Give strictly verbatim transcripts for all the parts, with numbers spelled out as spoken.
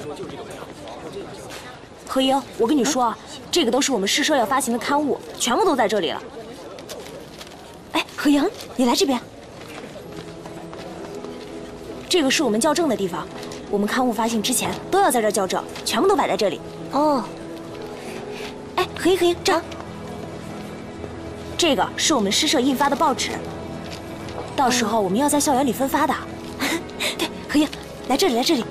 何英，我跟你说啊，这个都是我们诗社要发行的刊物，全部都在这里了。哎，何英，你来这边。这个是我们校正的地方，我们刊物发行之前都要在这儿校正，全部都摆在这里。哦。哎，何英，何英，这儿。这个是我们诗社印发的报纸，到时候我们要在校园里分发的。对，何英，来这里，来这里。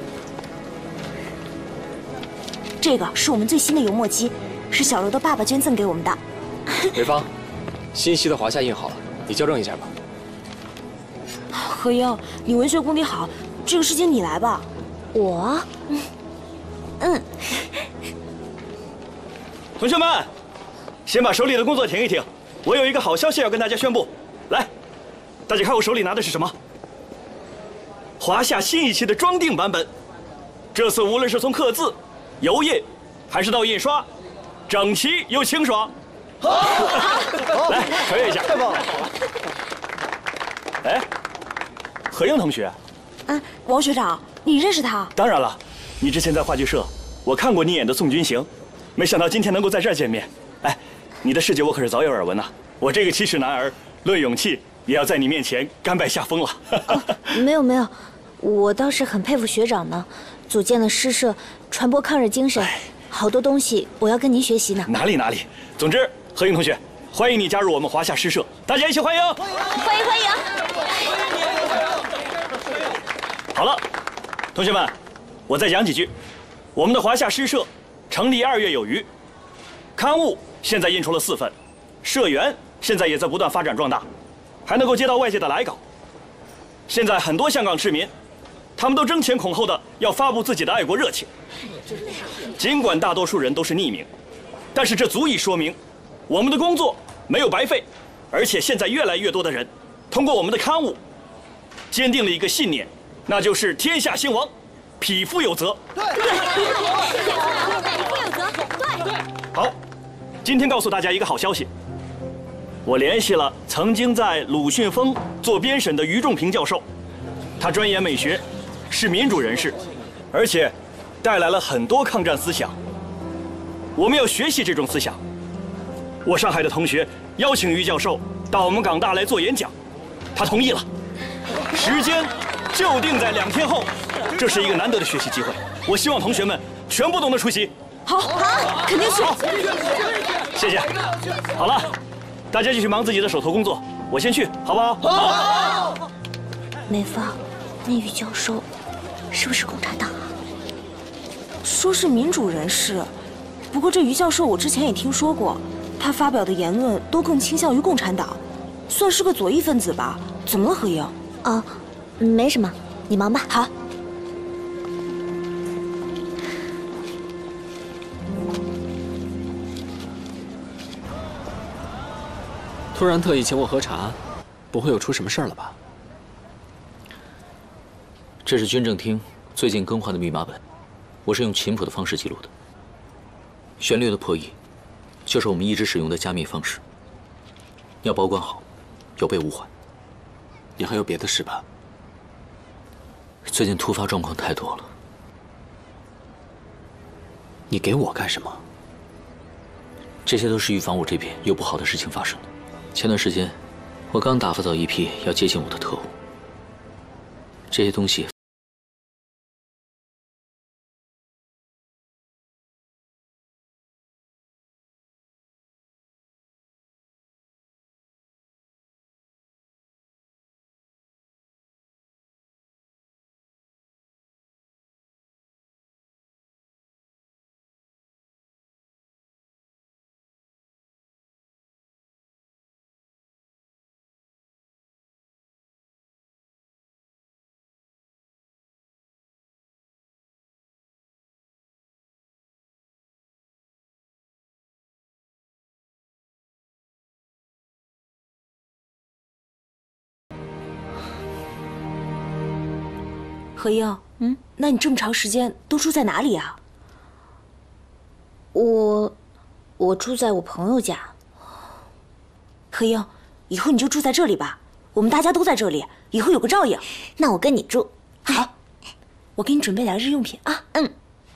这个是我们最新的油墨机，是小柔的爸爸捐赠给我们的。 梅芳，新稀的华夏印好了，你校正一下吧。 何英，你文学功底好，这个事情你来吧。我？嗯嗯。 同学们，先把手里的工作停一停，我有一个好消息要跟大家宣布。来，大家看我手里拿的是什么？华夏新一期的装订版本。这次无论是从刻字、油印，还是到印刷，整齐又清爽。好，来传阅一下。太棒了！哎，何英同学。 嗯，王学长，你认识他？ 当然了，你之前在话剧社，我看过你演的《宋君行》，没想到今天能够在这儿见面。哎，你的事迹我可是早有耳闻呐。我这个七尺男儿，论勇气，也要在你面前甘拜下风了。 哦，没有没有，我倒是很佩服学长呢。组建了诗社，传播抗日精神，好多东西我要跟您学习呢。 哪里哪里，总之，何英同学，欢迎你加入我们华夏诗社，大家一起欢迎！ 欢迎欢迎！ 好了，同学们，我再讲几句。我们的华夏诗社成立二月有余，刊物现在印出了四份，社员现在也在不断发展壮大，还能够接到外界的来稿。现在很多香港市民，他们都争先恐后的要发布自己的爱国热情。尽管大多数人都是匿名，但是这足以说明我们的工作没有白费，而且现在越来越多的人通过我们的刊物坚定了一个信念，那就是天下兴亡，匹夫有责。对，匹夫有责。对。好，今天告诉大家一个好消息，我联系了曾经在鲁迅风做编审的于仲平教授，他专研美学，是民主人士，而且带来了很多抗战思想。我们要学习这种思想。我上海的同学邀请于教授到我们港大来做演讲，他同意了。时间就定在两天后，这是一个难得的学习机会，我希望同学们全部都能出席。 好，好，肯定去。 谢谢。好了，大家继续忙自己的手头工作，我先去，好不好？好。 梅芳，那于教授是不是共产党啊？说是民主人士，不过这于教授我之前也听说过，他发表的言论都更倾向于共产党，算是个左翼分子吧？怎么了，何英？哦，没什么，你忙吧。好。 突然特意请我喝茶，不会有出什么事儿了吧？ 这是军政厅最近更换的密码本，我是用琴谱的方式记录的。旋律的破译，就是我们一直使用的加密方式。你要保管好，有备无患。 你还有别的事吧？ 最近突发状况太多了。 你给我干什么？ 这些都是预防我这边有不好的事情发生。前段时间，我刚打发到一批要接近我的特务。这些东西。 何英，嗯，那你这么长时间都住在哪里啊？我，我住在我朋友家。何英，以后你就住在这里吧，我们大家都在这里，以后有个照应。那我跟你住。好，我给你准备点日用品啊。嗯。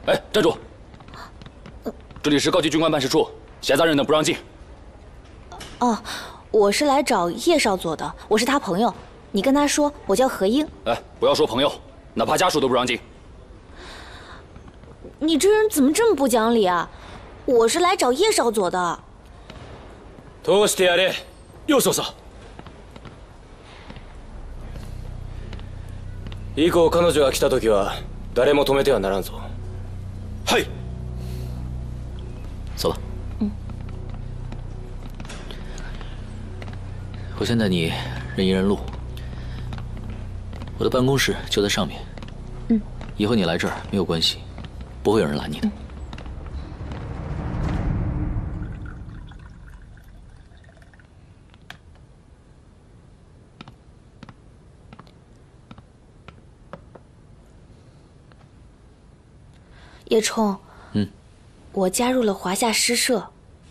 哎，站住！这里是高级军官办事处，闲杂人等不让进。 哦，我是来找叶少佐的，我是他朋友。你跟他说我叫何英。 哎，不要说朋友，哪怕家属都不让进。 你这人怎么这么不讲理啊！我是来找叶少佐的。 通してやれ、よそそ。以降彼女が来た時は誰も止めてはならんぞ。はい。 走吧。嗯。我先带你认一认路。我的办公室就在上面。嗯。以后你来这儿没有关系，不会有人拦你的。嗯。 叶冲， 嗯， 我加入了华夏诗社。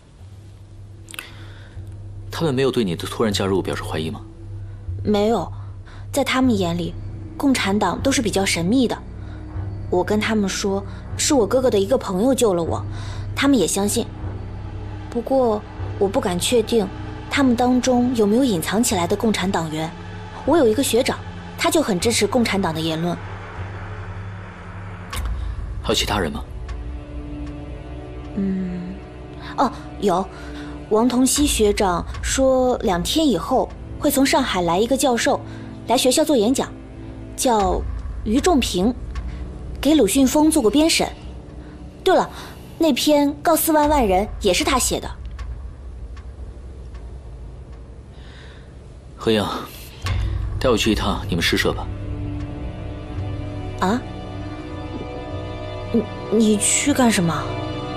他们没有对你的突然加入表示怀疑吗？ 没有，在他们眼里，共产党都是比较神秘的。我跟他们说，是我哥哥的一个朋友救了我，他们也相信。不过，我不敢确定，他们当中有没有隐藏起来的共产党员。我有一个学长，他就很支持共产党的言论。 还有其他人吗？ 嗯，哦，有，王同熙学长说两天以后会从上海来一个教授，来学校做演讲，叫于仲平，给鲁迅峰做过编审。对了，那篇《告四万万人》也是他写的。 何英，带我去一趟你们诗社吧。 啊？你你去干什么？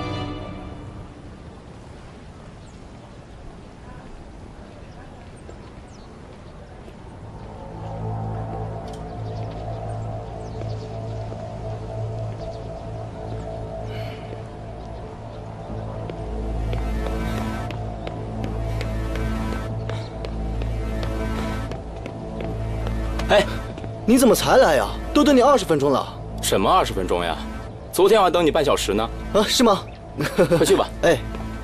哎，你怎么才来呀？都等你二十分钟了。 什么二十分钟呀？昨天我还等你半小时呢。 啊，是吗？ 快去吧。 哎。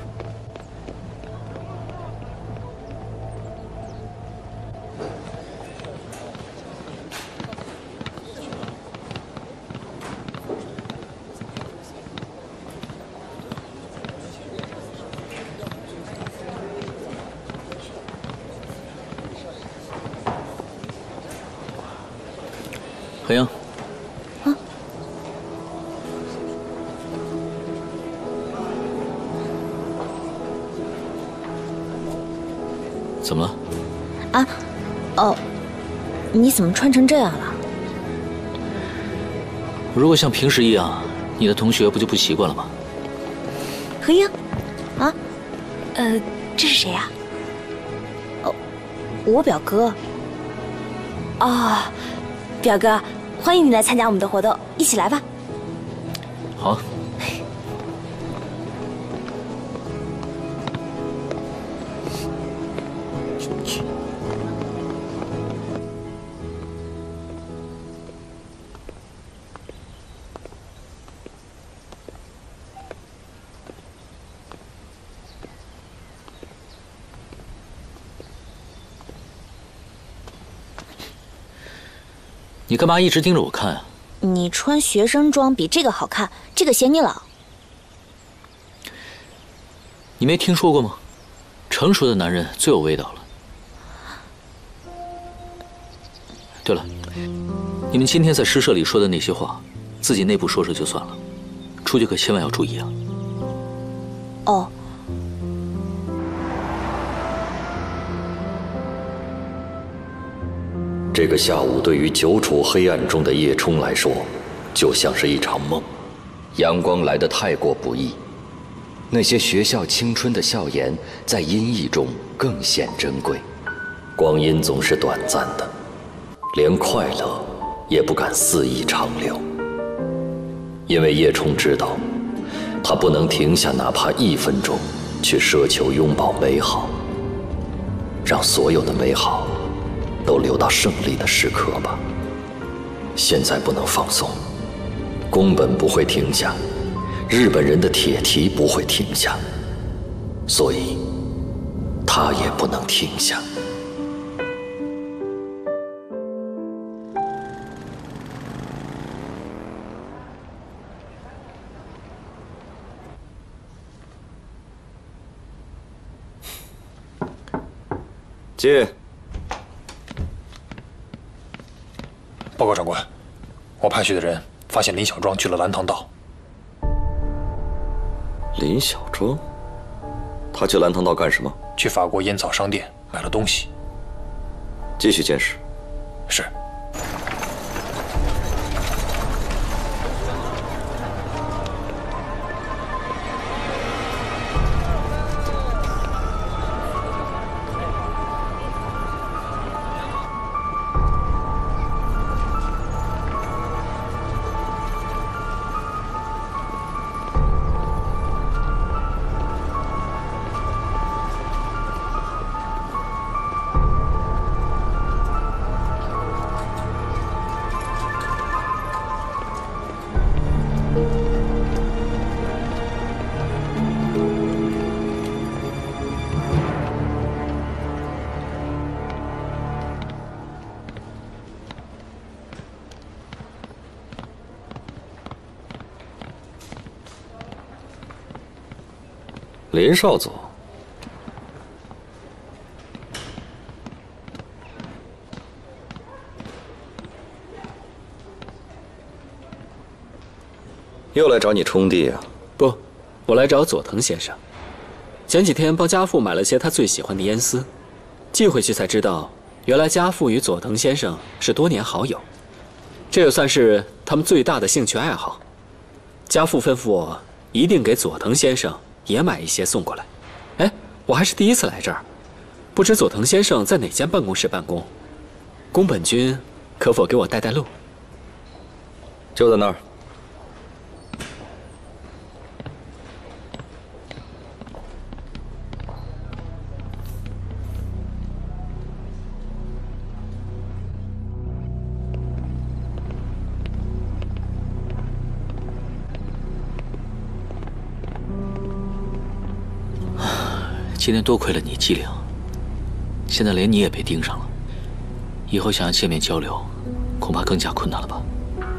何英。 啊。 怎么了？ 啊，哦，你怎么穿成这样了？ 如果像平时一样，你的同学不就不习惯了吗？ 何英，啊，呃，这是谁呀？哦，我表哥。哦，表哥，欢迎你来参加我们的活动，一起来吧。 好。你干嘛一直盯着我看啊？ 你穿学生装比这个好看，这个显你老。 你没听说过吗？成熟的男人最有味道了。对了，你们今天在诗社里说的那些话，自己内部说说就算了，出去可千万要注意啊。 哦。 这个下午对于久处黑暗中的叶冲来说，就像是一场梦。阳光来得太过不易，那些学校青春的笑颜，在阴翳中更显珍贵。光阴总是短暂的，连快乐也不敢肆意长留。因为叶冲知道，他不能停下哪怕一分钟，去奢求拥抱美好，让所有的美好都留到胜利的时刻吧。现在不能放松， 宫本不会停下，日本人的铁蹄不会停下，所以他也不能停下。 进。 报告长官，我派去的人发现林小庄去了蓝塘道。 林小庄，他去蓝塘道干什么？ 去法国烟草商店买了东西。 继续监视。 是。 林少佐，又来找你冲弟啊？ 不，我来找佐藤先生。前几天帮家父买了些他最喜欢的烟丝，寄回去才知道，原来家父与佐藤先生是多年好友，这也算是他们最大的兴趣爱好。家父吩咐我一定给佐藤先生也买一些送过来。哎，我还是第一次来这儿，不知佐藤先生在哪间办公室办公？宫本君可否给我带带路？ 就在那儿。 今天多亏了你机灵，现在连你也被盯上了，以后想要见面交流，恐怕更加困难了吧？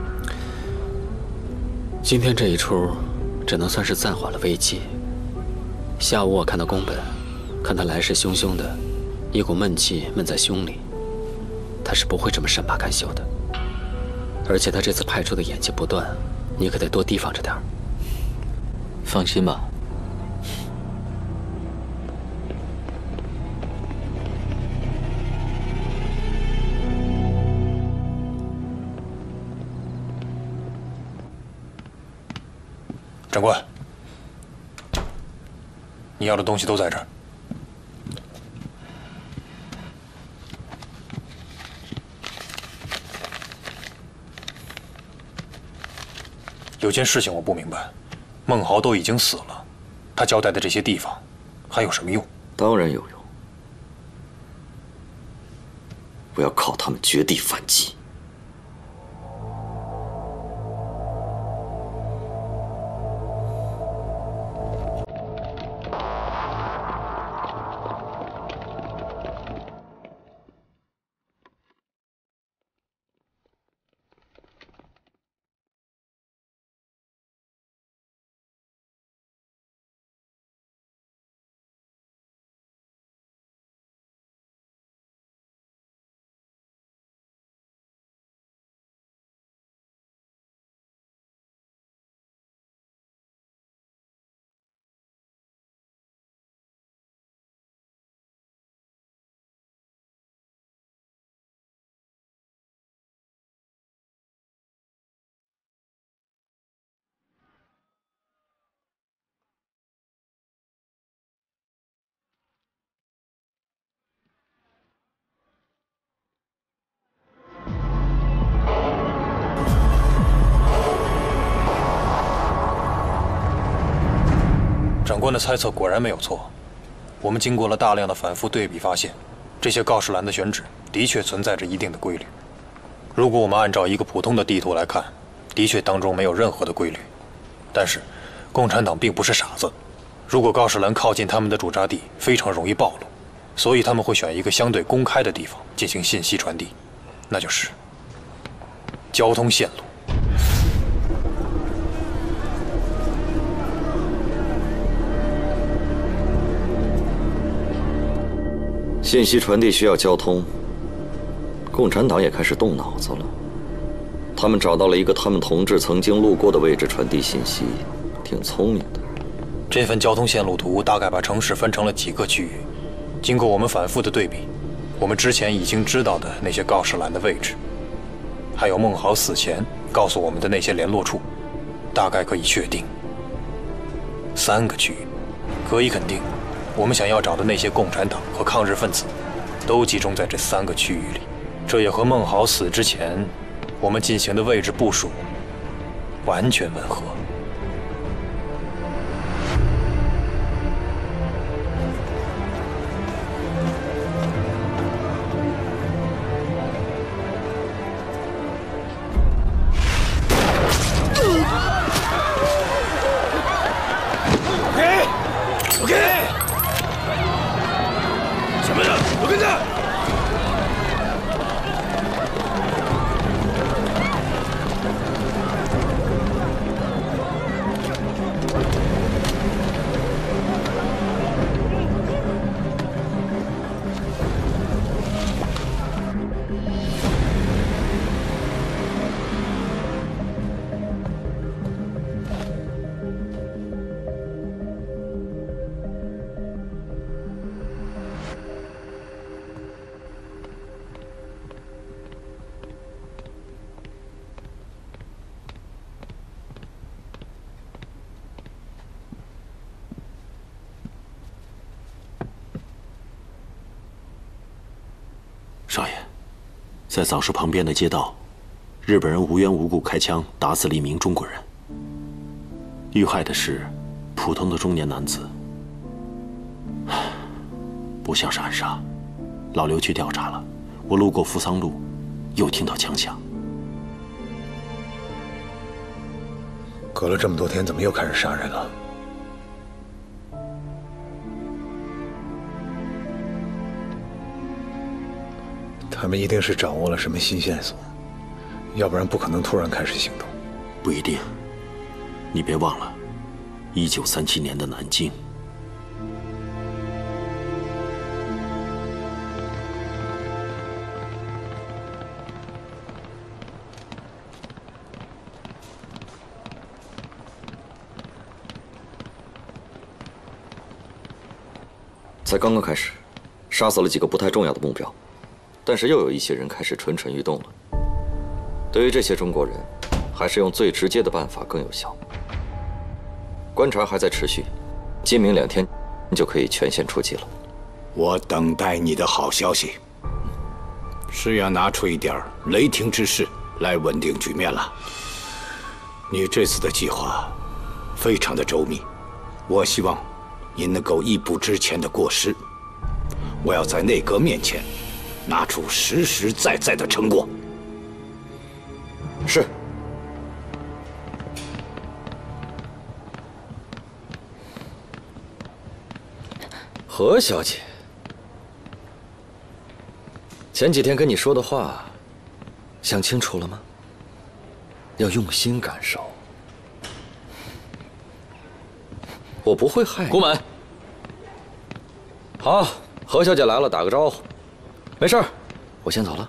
今天这一出，只能算是暂缓了危机。下午我看到宫本，看他来势汹汹的，一股闷气闷在胸里，他是不会这么善罢甘休的。而且他这次派出的演技不断，你可得多提防着点儿。 放心吧。 长官，你要的东西都在这儿。有件事情我不明白，孟豪都已经死了，他交代的这些地方还有什么用？ 当然有用。我要靠他们绝地反击。 长官的猜测果然没有错，我们经过了大量的反复对比，发现这些告示栏的选址的确存在着一定的规律。如果我们按照一个普通的地图来看， 的确当中没有任何的规律。但是，共产党并不是傻子，如果告示栏靠近他们的驻扎地，非常容易暴露，所以他们会选一个相对公开的地方进行信息传递，那就是交通线路。 信息传递需要交通，共产党也开始动脑子了。他们找到了一个他们同志曾经路过的位置传递信息，挺聪明的。 这份交通线路图大概把城市分成了几个区域，经过我们反复的对比，我们之前已经知道的那些告示栏的位置，还有孟豪死前告诉我们的那些联络处，大概可以确定三个区域。可以肯定。 我们想要找的那些共产党和抗日分子，都集中在这三个区域里。这也和孟豪死之前我们进行的位置部署完全吻合。 OK OK。 前面的，我跟着。 少爷，在早市旁边的街道，日本人无缘无故开枪打死了一名中国人。遇害的是普通的中年男子，不像是暗杀。老刘去调查了，我路过扶桑路，又听到枪响。 隔了这么多天，怎么又开始杀人了？ 他们一定是掌握了什么新线索，要不然不可能突然开始行动。 不一定，你别忘了，一九三七年的南京。 才刚刚开始，杀死了几个不太重要的目标。 但是又有一些人开始蠢蠢欲动了。对于这些中国人，还是用最直接的办法更有效。观察还在持续，今明两天就可以全线出击了。 我等待你的好消息，是要拿出一点雷霆之势来稳定局面了。你这次的计划非常的周密，我希望你能够一步之前的过失。我要在内阁面前。 拿出实实在在的成果。 是。何小姐，前几天跟你说的话，想清楚了吗？要用心感受。我不会害你。 宫门。 好，何小姐来了，打个招呼。 没事儿，我先走了。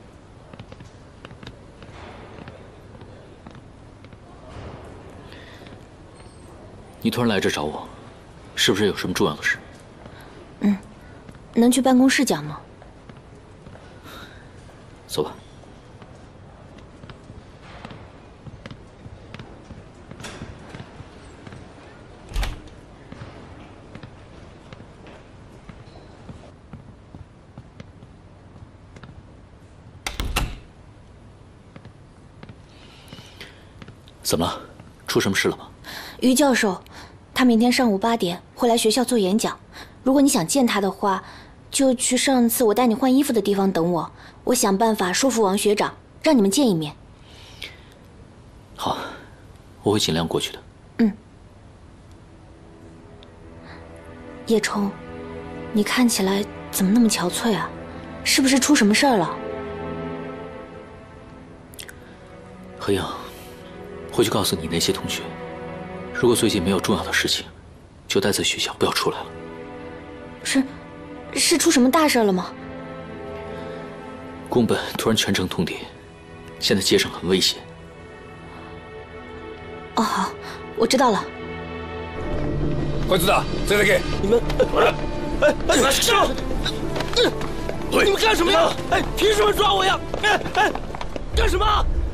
你突然来这找我，是不是有什么重要的事？ 嗯，能去办公室讲吗？ 走吧。怎么了？出什么事了吗？ 于教授，他明天上午八点会来学校做演讲。如果你想见他的话，就去上次我带你换衣服的地方等我。我想办法说服王学长，让你们见一面。 好。 我会尽量过去的。 嗯。叶冲，你看起来怎么那么憔悴啊？是不是出什么事儿了？ 何影，回去告诉你那些同学，如果最近没有重要的事情，就待在学校，不要出来了。 是，是出什么大事了吗？ 宫本突然全城通敌，现在街上很危险。 哦，好，我知道了。 こいつだ，在这给你们，哎哎，师傅，你们干什么呀？哎，凭什么抓我呀？哎哎，干什么？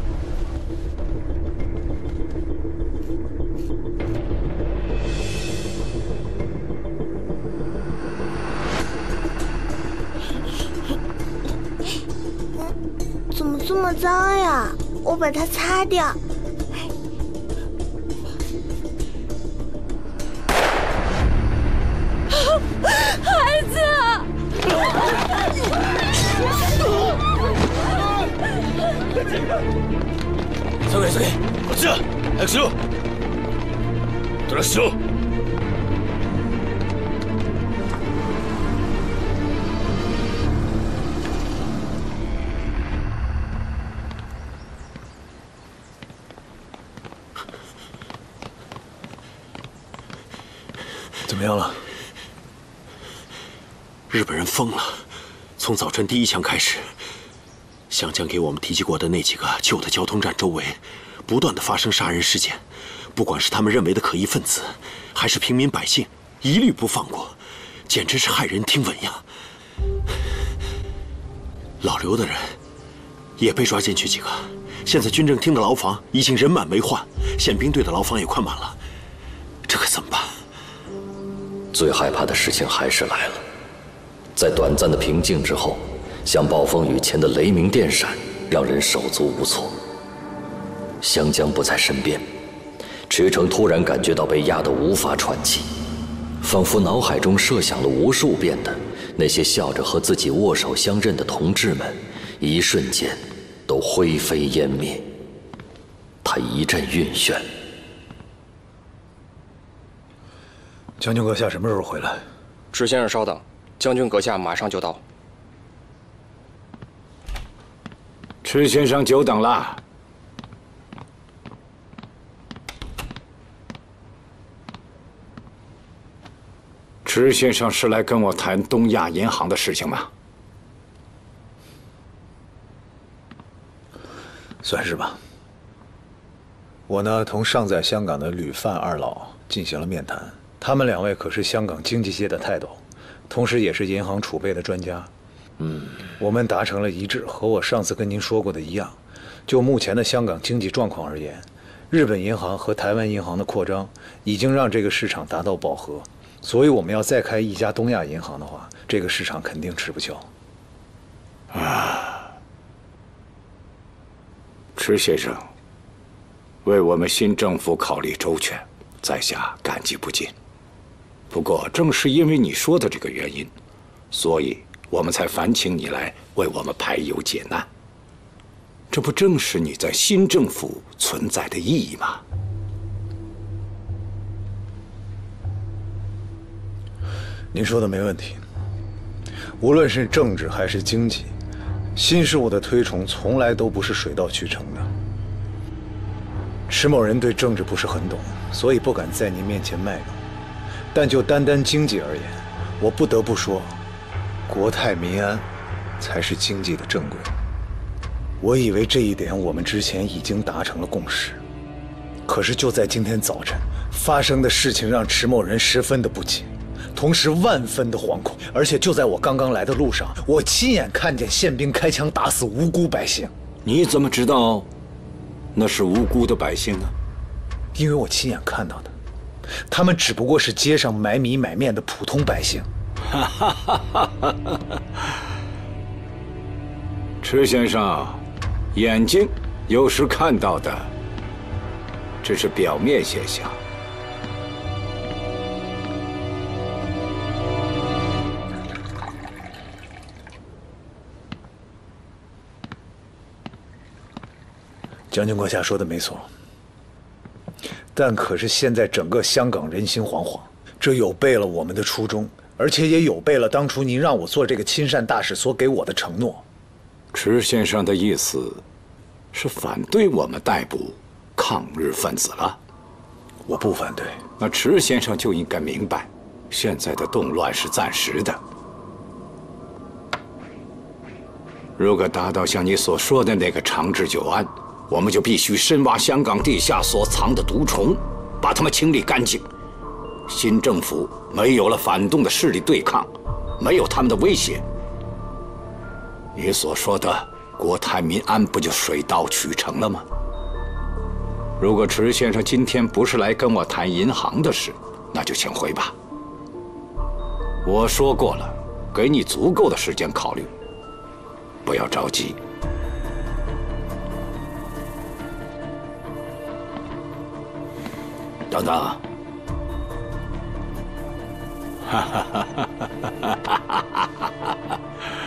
怎么这么脏呀？我把它擦掉。孩子， 下げ下げ、こっちだ。早くしろ。トラッシュしろ。 怎么样了？ 日本人疯了，从早晨第一枪开始，湘江给我们提及过的那几个旧的交通站周围，不断的发生杀人事件，不管是他们认为的可疑分子，还是平民百姓，一律不放过，简直是骇人听闻呀！老刘的人也被抓进去几个，现在军政厅的牢房已经人满为患，宪兵队的牢房也快满了，这可怎么办？ 最害怕的事情还是来了。在短暂的平静之后，像暴风雨前的雷鸣电闪，让人手足无措。湘江不在身边，池诚突然感觉到被压得无法喘气，仿佛脑海中设想了无数遍的那些笑着和自己握手相认的同志们，一瞬间都灰飞烟灭。他一阵晕眩。 将军阁下什么时候回来？ 池先生稍等，将军阁下马上就到。 池先生久等了。池先生是来跟我谈东亚银行的事情吗？ 算是吧。我呢，同尚在香港的吕范二老进行了面谈。他们两位可是香港经济界的泰斗，同时也是银行储备的专家。嗯，我们达成了一致，和我上次跟您说过的一样。就目前的香港经济状况而言，日本银行和台湾银行的扩张已经让这个市场达到饱和，所以我们要再开一家东亚银行的话，这个市场肯定吃不消。 啊，池先生，为我们新政府考虑周全，在下感激不尽。不过，正是因为你说的这个原因，所以我们才烦请你来为我们排忧解难。这不正是你在新政府存在的意义吗？ 您说的没问题。无论是政治还是经济，新事物的推崇从来都不是水到渠成的。池某人对政治不是很懂，所以不敢在您面前卖弄。但就单单经济而言，我不得不说，国泰民安才是经济的正轨。我以为这一点我们之前已经达成了共识，可是就在今天早晨发生的事情让池某人十分的不解，同时万分的惶恐。而且就在我刚刚来的路上，我亲眼看见宪兵开枪打死无辜百姓。 你怎么知道那是无辜的百姓呢？ 因为我亲眼看到的。他们只不过是街上买米买面的普通百姓。 池先生，眼睛有时看到的只是表面现象。 将军阁下说的没错。 但可是现在整个香港人心惶惶，这有悖了我们的初衷，而且也有悖了当初您让我做这个亲善大使所给我的承诺。 池先生的意思是反对我们逮捕抗日分子了？ 我不反对。 那池先生就应该明白，现在的动乱是暂时的。如果达到像你所说的那个长治久安，我们就必须深挖香港地下所藏的毒虫，把它们清理干净。新政府没有了反动的势力对抗，没有他们的威胁，你所说的国泰民安不就水到渠成了吗？如果池先生今天不是来跟我谈银行的事，那就请回吧。我说过了，给你足够的时间考虑，不要着急。等等，哈哈哈哈哈哈！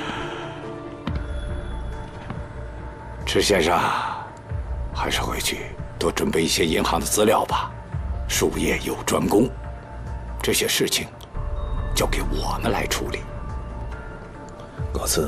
池先生，还是回去多准备一些银行的资料吧。术业有专攻，这些事情交给我们来处理。 告辞。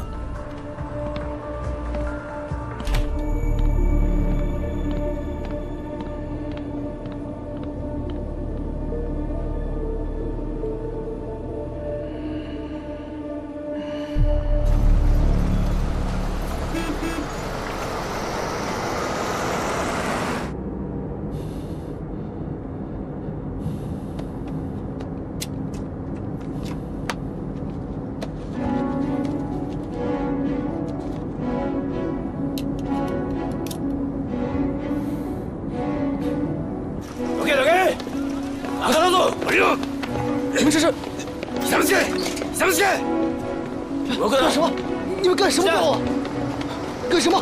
你们这是想不起？想不起？我干什么？你们干什么对我？干什么？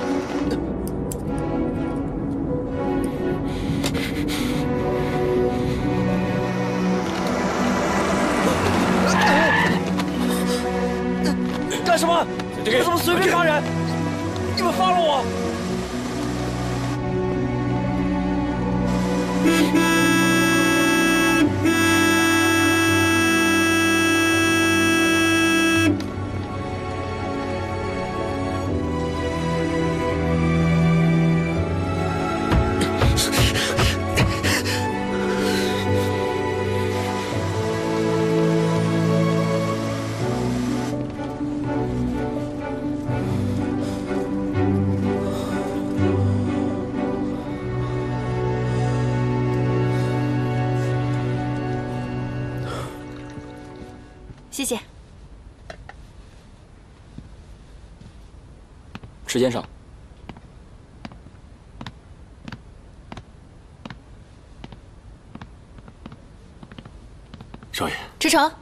干什么？我怎么随便杀人？你们放了我！ 谢谢。 池先生， 少爷， 池诚，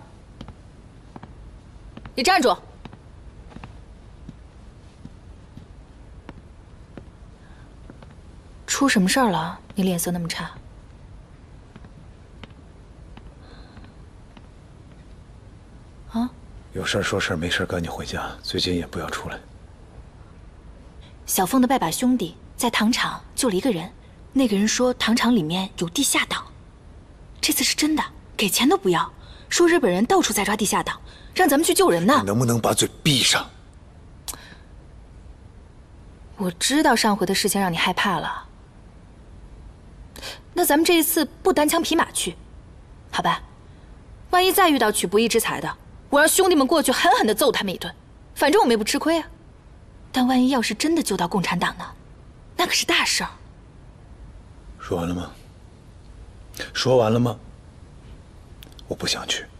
你站住！出什么事儿了？你脸色那么差。啊？ 有事说事，没事赶紧回家。最近也不要出来。 小凤的拜把兄弟在糖厂救了一个人，那个人说糖厂里面有地下党，这次是真的，给钱都不要，说日本人到处在抓地下党，让咱们去救人呢。 你能不能把嘴闭上？ 我知道上回的事情让你害怕了，那咱们这一次不单枪匹马去，好吧？万一再遇到取不义之财的，我让兄弟们过去狠狠地揍他们一顿，反正我们也不吃亏啊。但万一要是真的救到共产党呢，那可是大事儿。 说完了吗？说完了吗？我不想去。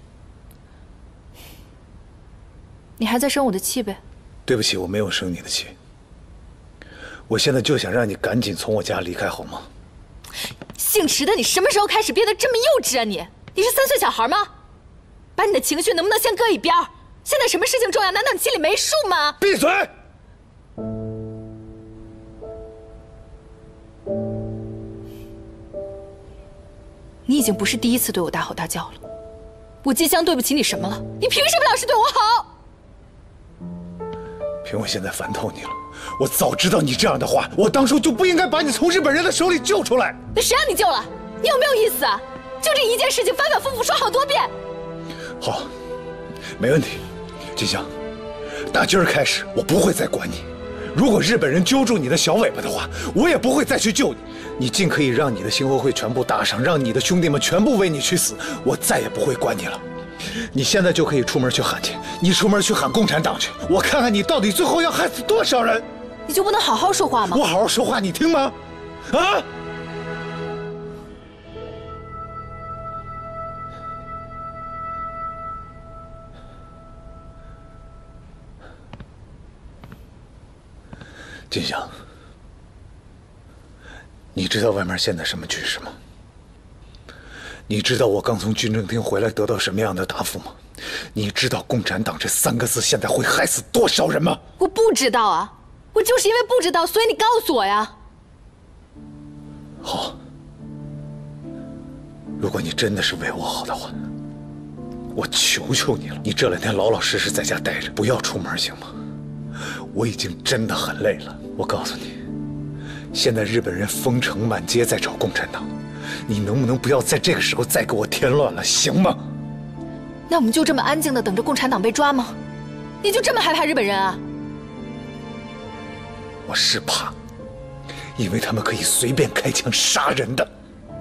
你还在生我的气呗？ 对不起，我没有生你的气。我现在就想让你赶紧从我家离开，好吗？ 姓池的，你什么时候开始变得这么幼稚啊你？你是三岁小孩吗？把你的情绪能不能先搁一边？现在什么事情重要？难道你心里没数吗？ 闭嘴！ 你已经不是第一次对我大吼大叫了，我金香对不起你什么了？你凭什么老是对我好？ 凭我现在烦透你了。我早知道你这样的话，我当初就不应该把你从日本人的手里救出来。 那谁让你救了？ 你有没有意思啊？就这一件事情反反复复说好多遍。 好，没问题。金香，打今儿开始我不会再管你。如果日本人揪住你的小尾巴的话，我也不会再去救你。你尽可以让你的星火会全部打伤，让你的兄弟们全部为你去死，我再也不会管你了。你现在就可以出门去喊去，你出门去喊共产党去，我看看你到底最后要害死多少人。 你就不能好好说话吗？ 我好好说话，你听吗？啊！金香，你知道外面现在什么局势吗？你知道我刚从军政厅回来得到什么样的答复吗？你知道共产党这三个字现在会害死多少人吗？ 我不知道啊，我就是因为不知道，所以你告诉我呀。 好，如果你真的是为我好的话，我求求你了，你这两天老老实实在家待着，不要出门，行吗？我已经真的很累了。我告诉你，现在日本人封城满街在找共产党，你能不能不要在这个时候再给我添乱了，行吗？ 那我们就这么安静的等着共产党被抓吗？你就这么害怕日本人啊？ 我是怕，因为他们可以随便开枪杀人的。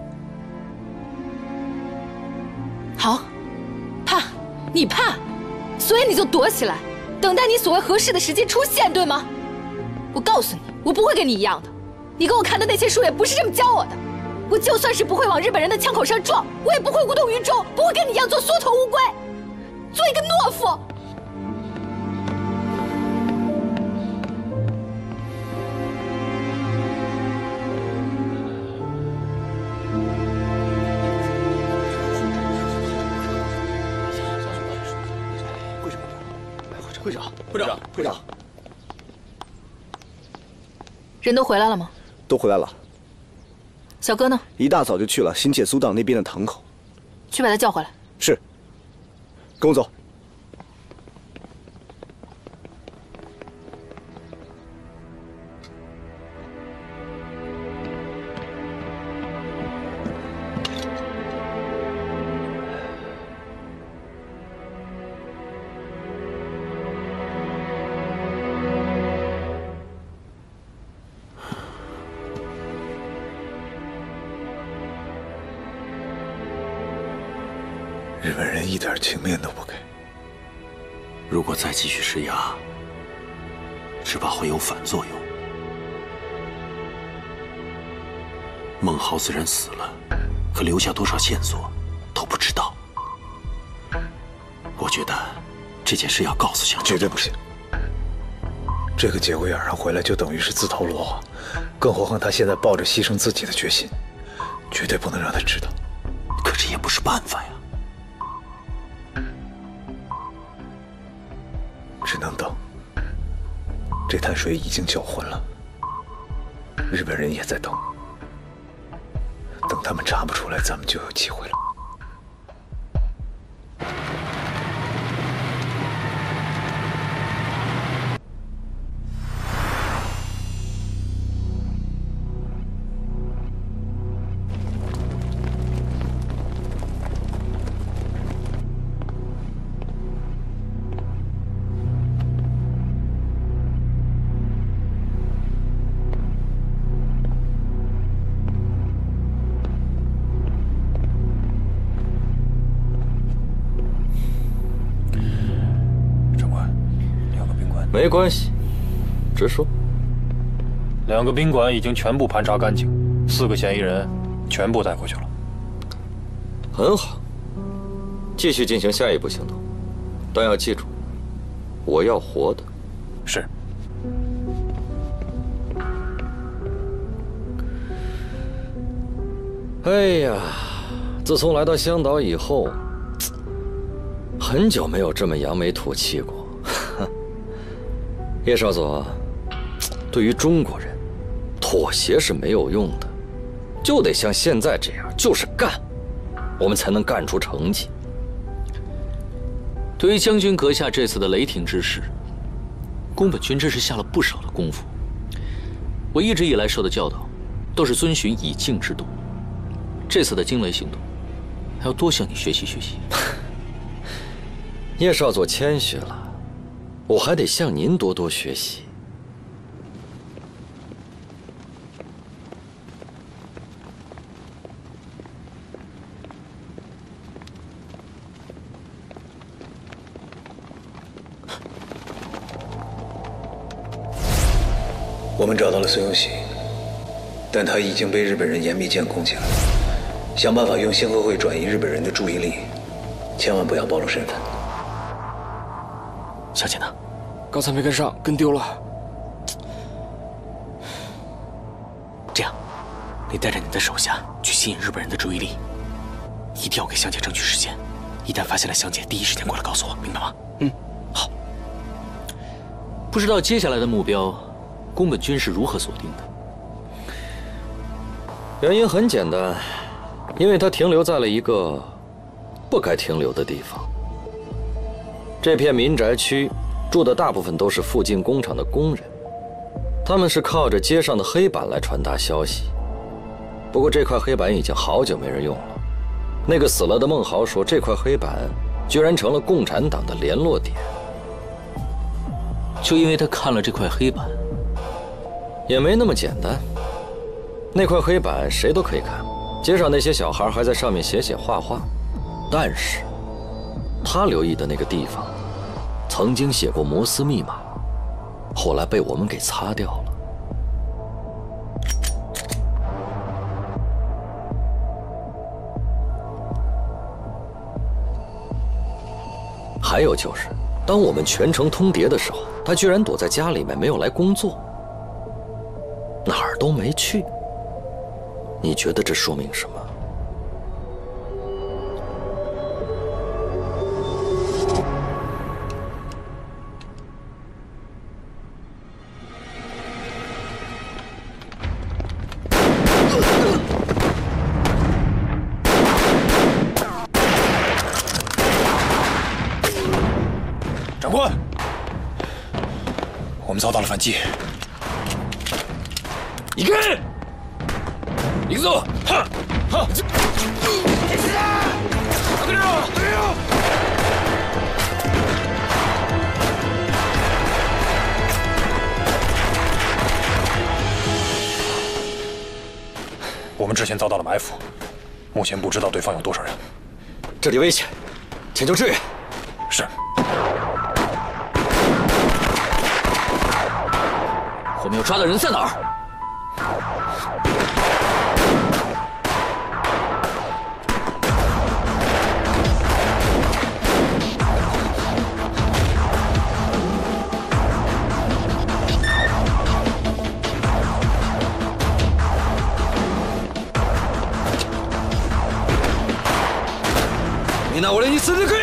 好，怕，你怕，所以你就躲起来，等待你所谓合适的时机出现，对吗？我告诉你，我不会跟你一样的。你给我看的那些书也不是这么教我的。我就算是不会往日本人的枪口上撞，我也不会无动于衷，不会跟你一样做缩头乌龟，做一个懦夫。 会长，会长，会长， 人都回来了吗？ 都回来了。 小哥呢？ 一大早就去了新界苏道那边的堂口。 去把他叫回来。 是。跟我走。 日本人一点情面都不给。 如果再继续施压，只怕会有反作用。孟豪虽然死了，可留下多少线索都不知道。我觉得这件事要告诉湘江， 绝对不行。这个节骨眼上回来，就等于是自投罗网。更何况他现在抱着牺牲自己的决心，绝对不能让他知道。 可这也不是办法呀。 只能等。这滩水已经搅浑了，日本人也在等。等他们查不出来，咱们就有机会了。 没关系，直说。 两个宾馆已经全部盘查干净，四个嫌疑人全部带回去了。 很好，继续进行下一步行动，但要记住，我要活的。 是。 哎呀，自从来到香岛以后，很久没有这么扬眉吐气过。叶少佐，对于中国人，妥协是没有用的，就得像现在这样，就是干，我们才能干出成绩。 对于将军阁下这次的雷霆之事，宫本君真是下了不少的功夫。我一直以来受的教导，都是遵循以静制动。 这次的惊雷行动，还要多向你学习学习。 叶少佐谦虚了，我还得向您多多学习。 我们找到了孙有喜，但他已经被日本人严密监控起来了。想办法用星河会转移日本人的注意力，千万不要暴露身份。 小姐呢？ 刚才没跟上，跟丢了。 这样，你带着你的手下去吸引日本人的注意力，一定要给香姐争取时间。一旦发现了香姐，第一时间过来告诉我，明白吗？嗯，好。不知道接下来的目标，宫本君是如何锁定的？ 原因很简单，因为他停留在了一个不该停留的地方。这片民宅区住的大部分都是附近工厂的工人，他们是靠着街上的黑板来传达消息。不过这块黑板已经好久没人用了。那个死了的孟豪说，这块黑板居然成了共产党的联络点。 就因为他看了这块黑板？ 也没那么简单。那块黑板谁都可以看，街上那些小孩还在上面写写画画。但是，他留意的那个地方，曾经写过摩斯密码，后来被我们给擦掉了。还有就是，当我们全城通牒的时候，他居然躲在家里面没有来工作，哪儿都没去。你觉得这说明什么？ 长官，我们遭到了反击。 行け！行くぞ！はっはっ！隠れろ！隠れろ！ 我们之前遭到了埋伏，目前不知道对方有多少人。 这里危险，请求支援。 是。 我们要抓的人在哪儿？ みんな俺に続く！